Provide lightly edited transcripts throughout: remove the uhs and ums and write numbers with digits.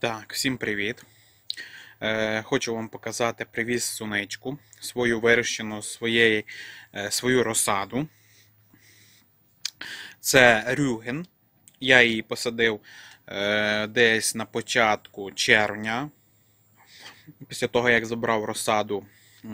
Так, всім привіт! Хочу вам показати, привіз суничку, свою вирощену, свою розсаду. Це рюген. Я її посадив десь на початку червня. Після того, як забрав розсаду,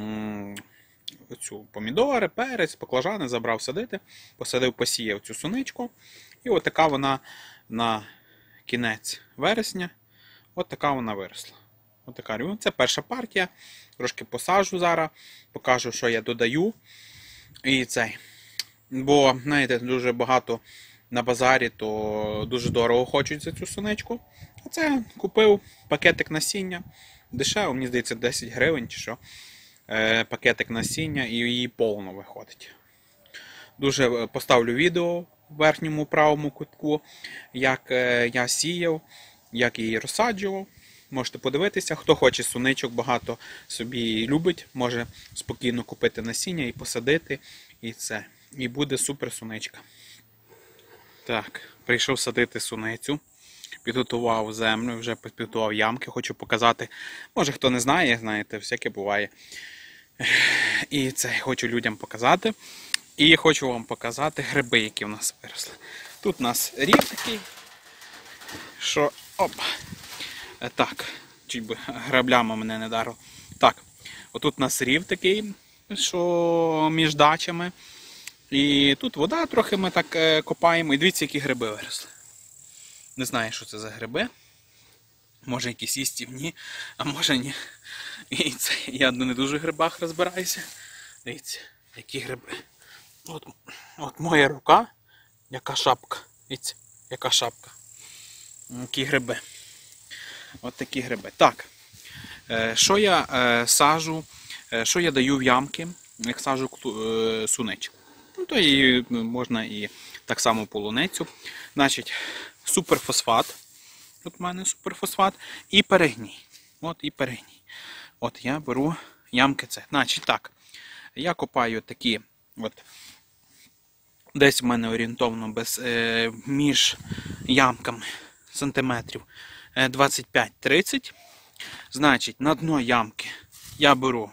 оцю помідори, перець, баклажани, забрав садити, посадив, посіяв цю суничку. І от така вона на кінець вересня. От така вона виросла. От така рюген. Це перша партія. Трошки посаджу зараз, покажу, що я додаю. І цей. Бо, знаєте, дуже багато на базарі, то дуже дорого хочуть за цю суничку. А це купив пакетик насіння. Дешево, мені здається, 10 гривень чи що. Пакетик насіння і її повно виходить. Дуже поставлю відео в верхньому правому кутку, як я сіяв, як її розсаджував. Можете подивитися, хто хоче суничок, багато собі любить, може спокійно купити насіння і посадити. І буде супер суничка. Так, прийшов садити суницю. Підготував землю, вже підготував ямки, хочу показати. Може хто не знає, знаєте, всяке буває. І це хочу людям показати. І хочу вам показати гриби, які в нас виросли. Тут у нас рів такий, що... Опа! Так, чуть би граблями мене не дарило. Так, отут у нас рів такий, що між дачами. І тут вода трохи ми так копаємо. І дивіться, які гриби виросли. Не знаю, що це за гриби. Може якісь їстівні, а може ні. І це, я не дуже в грибах розбираюся. Дивіться, які гриби. От моя рука, яка шапка. Дивіться, яка шапка. Які гриби. От такі гриби. Так, що я сажу, що я даю в ямки, як сажу суничку. Ну, то і можна і так само полуницю. Значить, суперфосфат. Тут в мене суперфосфат. І перегній. От і перегній. От я беру ямки це. Значить так, я копаю такі, от, десь в мене орієнтовно між ямками сантиметрів 25-30. Значить, на дно ямки я беру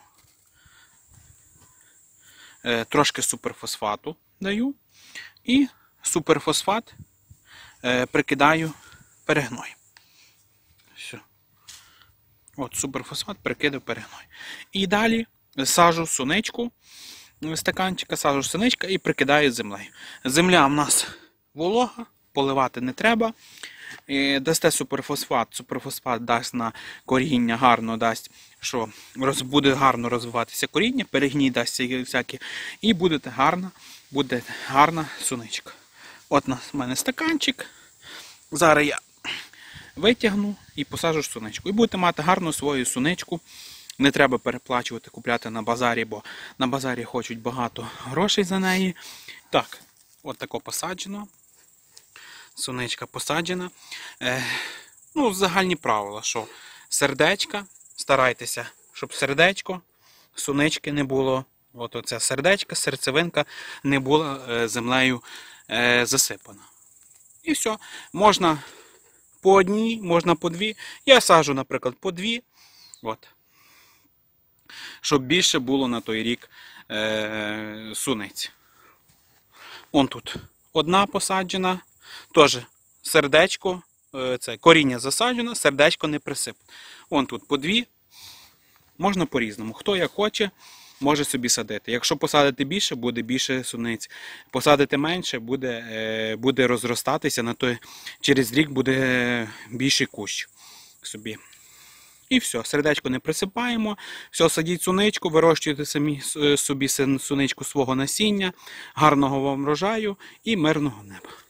трошки суперфосфату даю. І суперфосфат прикидаю перегной. Все. От суперфосфат прикидаю перегной. І далі сажу суничку, стаканчика, сажу суничка і прикидаю землею. Земля в нас волога, поливати не треба. Дасте суперфосфат, суперфосфат дасть на коріння, гарно дасть, що буде гарно розвиватися коріння, перегній дасть всякі, і буде гарна суничка. От у мене стаканчик, зараз я витягну і посаджу суничку. І будете мати гарну свою суничку, не треба переплачувати, купляти на базарі, бо на базарі хочуть багато грошей за неї. Так, от тако посаджено. Суничка посаджена. Ну, загальні правила, що сердечка, старайтеся, щоб сердечко, сунички не було, от оця сердечка, серцевинка не була землею засипана. І все. Можна по одній, можна по дві. Я саджу, наприклад, по дві, от, щоб більше було на той рік суниць. Вон тут одна посаджена. Теж сердечко, це коріння засаджено, сердечко не присипано. Вон тут по дві, можна по-різному. Хто як хоче, може собі садити. Якщо посадити більше, буде більше суниць. Посадити менше, буде розростатися, через рік буде більший кущ собі. І все, сердечко не присипаємо, все, садіть суничку, вирощуйте самі собі суничку свого насіння, гарного вам врожаю і мирного неба.